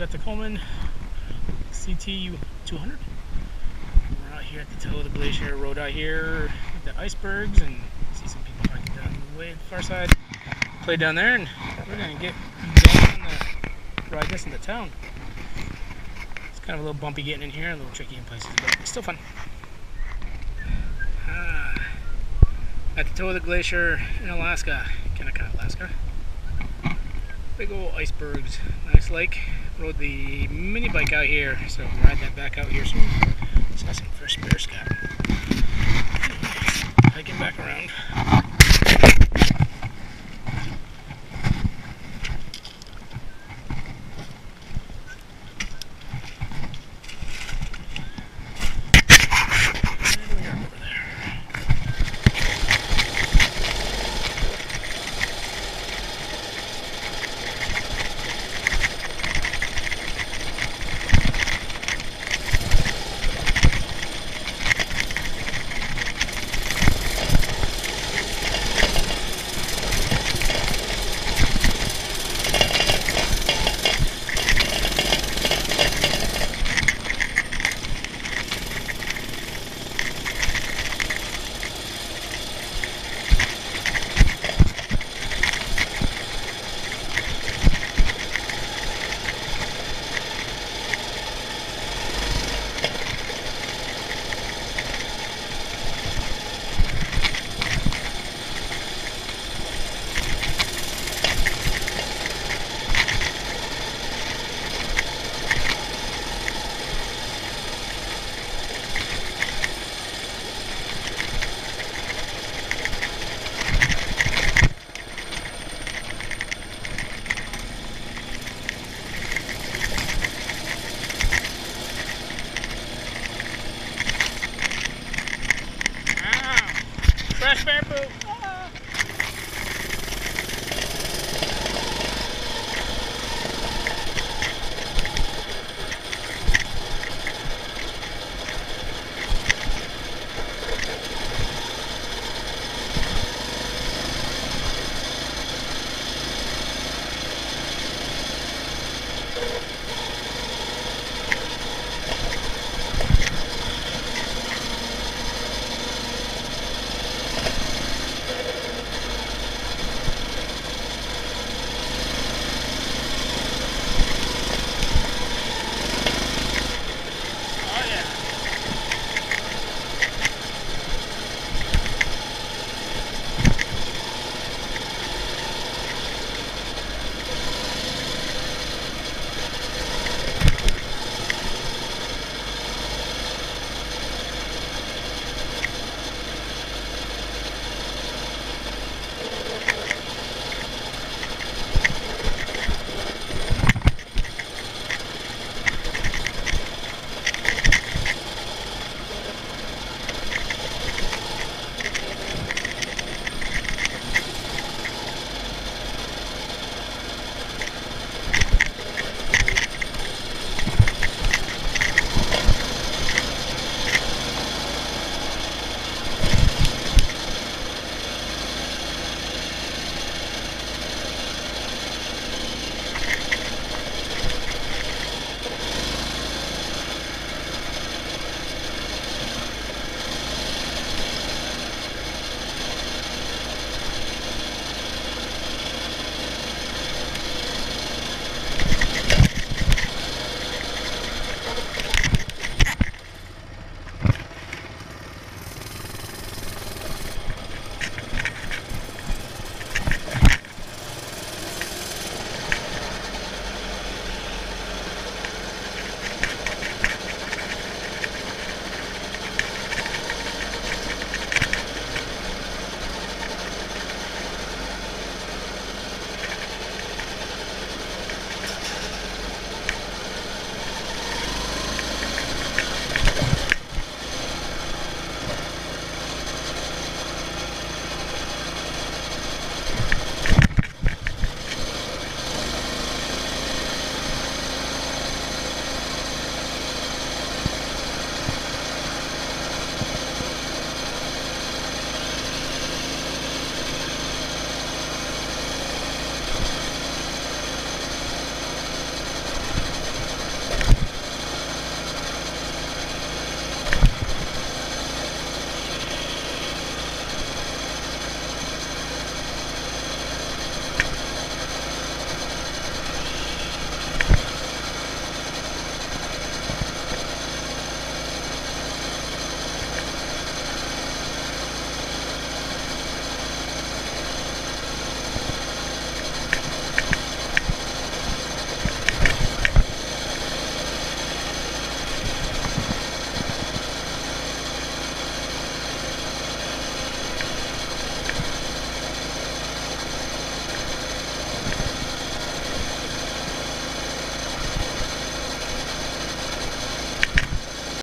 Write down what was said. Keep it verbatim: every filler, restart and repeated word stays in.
got the Coleman C T two hundred. We're out here at the toe of the glacier road out here with the icebergs, and see some people hiking down the way at the far side. Play down there, and we're gonna get going on the ride this into town. It's kind of a little bumpy getting in here, a little tricky in places, but it's still fun. Ah, at the toe of the glacier in Alaska, Kennecott, Alaska. Big old icebergs, nice lake. Rode the mini bike out here, so ride that back out here soon. Let's have some fresh bear scat. Hiking back around.